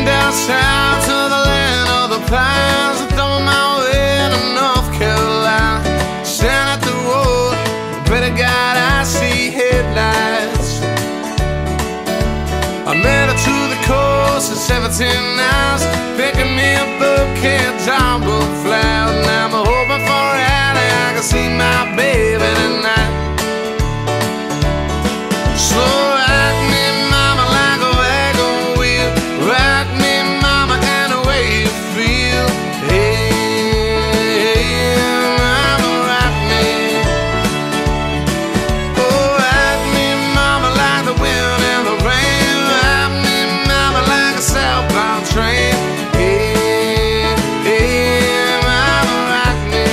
down south to the land of the pines. I throw my way to North Carolina. Stand at the road, pray to God I see headlights. I made it to the coast in 17 hours, picking me a bouquet of jumble flowers. And I'm hoping for a alley I can see my baby tonight. So rock me, mama, like a wagon wheel. Rock me, mama, and the way you feel. Hey, mama, rock me. Oh, rock me, mama, like the wind and the rain. Rock me, mama, like a southbound train. Hey, hey, mama, rock me.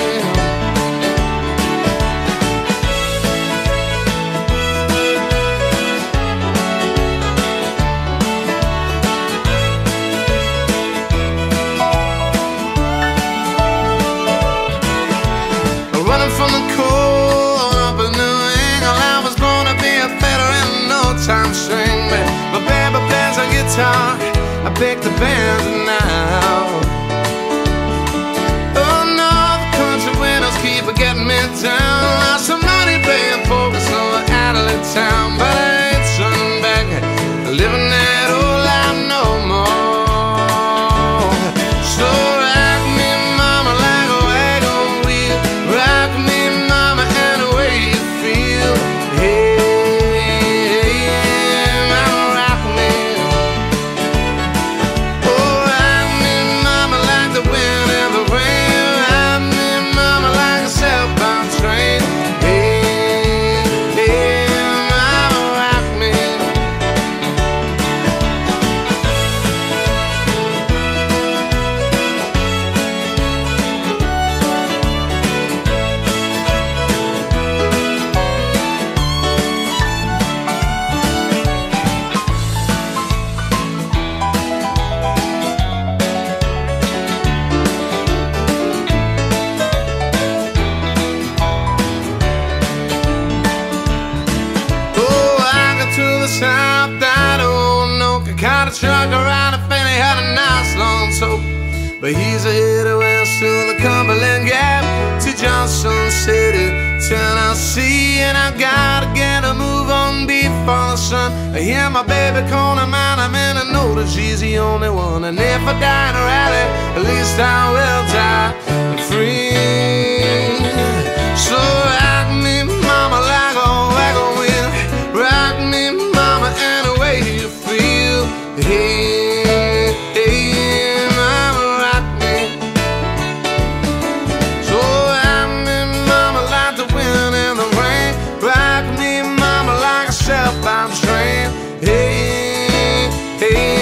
Running from the cold up in New England, I was born to be a fiddler in a no-time string. But my baby plays a guitar, I pick the bands now. Oh no, the country windows keep getting me down. Lost some money paying focus on out of the town, but I ain't turning back, living that old life no more. So rock me, mama, like a wagon wheel. Rock me, mama, and the way you feel. Hey, mama, rock me. Oh, rock me, mama, like the wind and the rain. Rock me, mama, like a southbound train. Hey, hey, mama, rock me. Oh, I got to the south, that old Nook. I caught a truck around and he had a nice long tote. But he's a headed west to the Cumberland Gap, to Johnson City, Tennessee. And I gotta get a move on before the sun. I hear my baby calling mine, I'm in, I know that she's the only one. And if I die in a rally, at least I will die free. So rock me, mama, like a wagon wheel. Rock me, mama, and the way you feel. Hey, hey, mama, rock me. So rock me, mama, like the wind and the rain. Rock me, mama, like a southbound train. Hey, hey.